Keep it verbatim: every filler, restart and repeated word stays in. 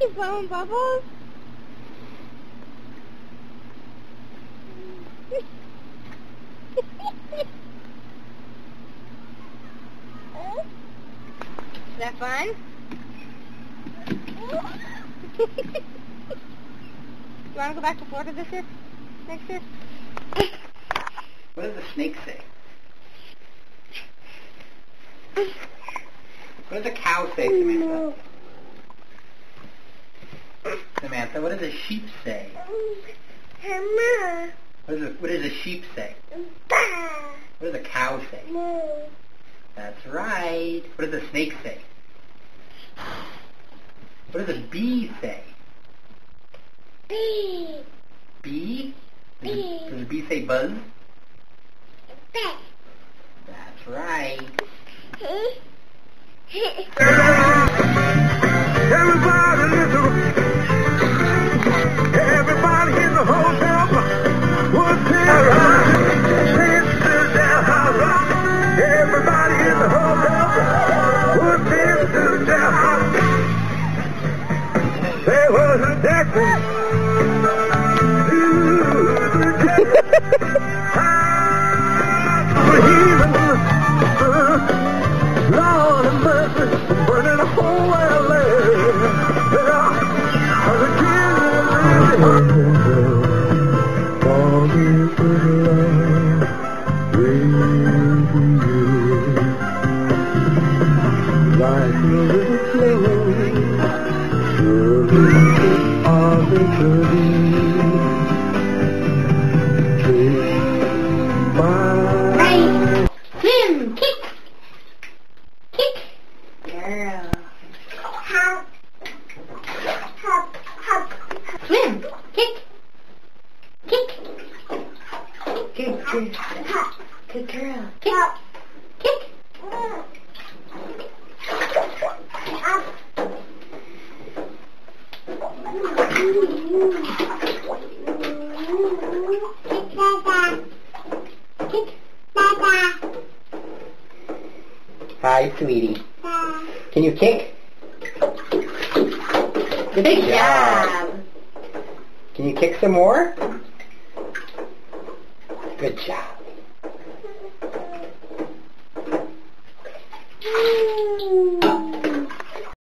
you blowing bubbles? Is that fun? You want to go back to Florida this year? Next year? What does the snake say? What does a cow say, Samantha? Samantha, what does a sheep say? Mama. What does a, what does a sheep say? What does a cow say? That's right. What does a snake say? What does a bee say? Bee. Bee? Does, Bee. A, does a bee say buzz? Bee. That's right. Everybody in the everybody in the hotel was there. Everybody in the hotel was there. There was a dancing. Lord have mercy, burning the whole world. Like a little flame, surely are they Right. Swim. Kick. Kick. Girl. Hop. Hop. Hop. Swim. Kick. Kick. Good girl. Good girl. Kick. Kick. Up. Kick, Dada. Kick, Dada. Hi, sweetie. Dada. Can you kick? Good, Good job. Can you kick some more? Good job.